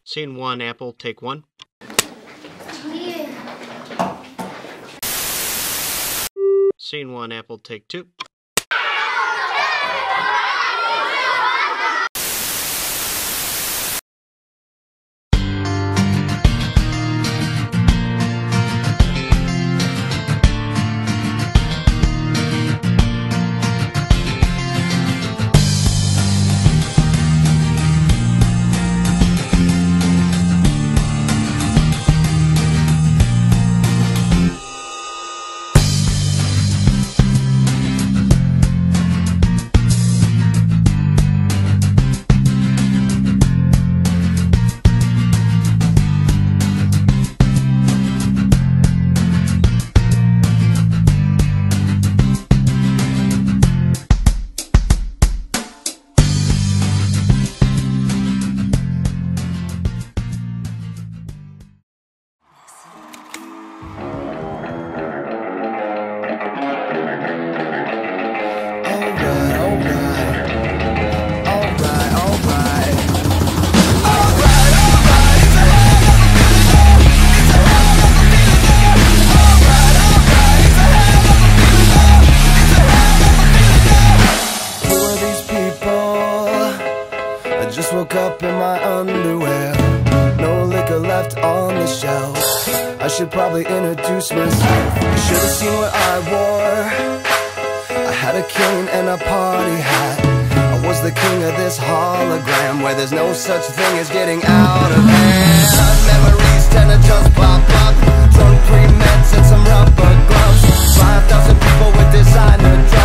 Scene 1, Apple, take 1. Scene 1, Apple, take 2. Just woke up in my underwear, no liquor left on the shelf. I should probably introduce myself. You should have seen what I wore. I had a cane and a party hat. I was the king of this hologram, where there's no such thing as getting out of hand. Memories tend to just pop up. Drunk pre-meds and some rubber gloves. 5,000 people with designer dresses.